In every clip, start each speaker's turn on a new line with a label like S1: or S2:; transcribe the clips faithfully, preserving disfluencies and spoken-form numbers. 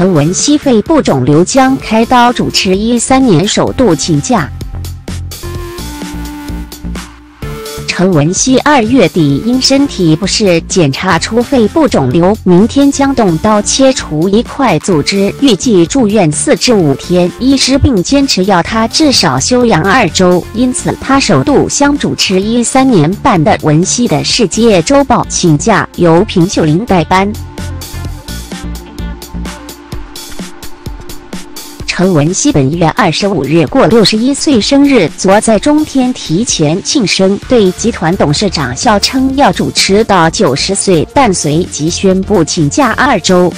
S1: 陈文熙肺部肿瘤将开刀，主持一三年首度请假。陈文熙二月底因身体不适检查出肺部肿瘤，明天将动刀切除一块组织，预计住院四至五天。医师并坚持要他至少休养二周，因此他首度向主持一三年办的文熙的世界周报请假，由平秀琳代班。 陈文熙本月二十五日过六十一岁生日，昨在中天提前庆生，对集团董事长笑称要主持到九十岁，但随即宣布请假二周。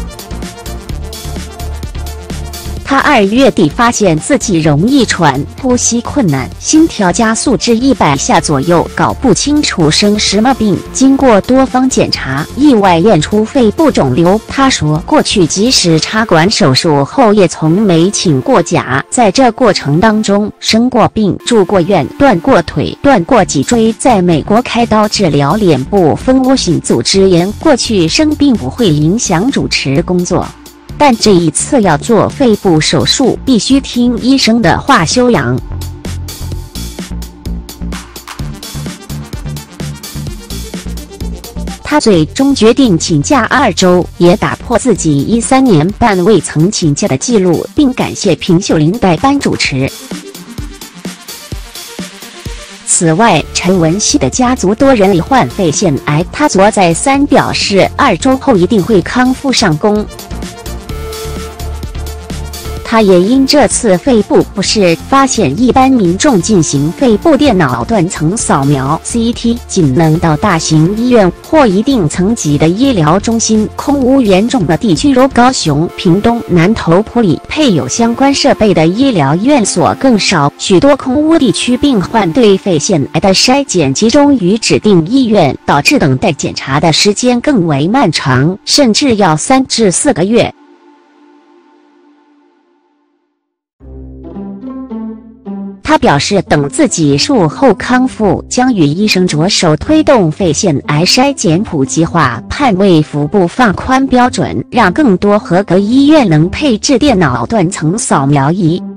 S1: 他二月底发现自己容易喘，呼吸困难，心跳加速至一百下左右，搞不清楚生什么病。经过多方检查，意外验出肺部肿瘤。他说，过去即使插管手术后，也从没请过假。在这过程当中，生过病，住过院，断过腿，断过脊椎，在美国开刀治疗脸部蜂窝性组织炎。过去生病不会影响主持工作。 但这一次要做肺部手术，必须听医生的话休养。他最终决定请假二周，也打破自己一三年半未曾请假的记录，并感谢平秀琳代班主持。 此外，陈文熙的家族多人罹患肺腺癌，他昨在三表示，二周后一定会康复上工。 他也因这次肺部不适，发现一般民众进行肺部电脑断层扫描 （C T） 仅能到大型医院或一定层级的医疗中心。空污严重的地区如高雄、屏东、南投、埔里，配有相关设备的医疗院所更少。许多空污地区病患对肺腺癌的筛检集中于指定医院，导致等待检查的时间更为漫长，甚至要三至四个月。 他表示，等自己术后康复，将与医生着手推动肺腺癌筛检普及化，盼卫福部放宽标准，让更多合格医院能配置电脑断层扫描仪。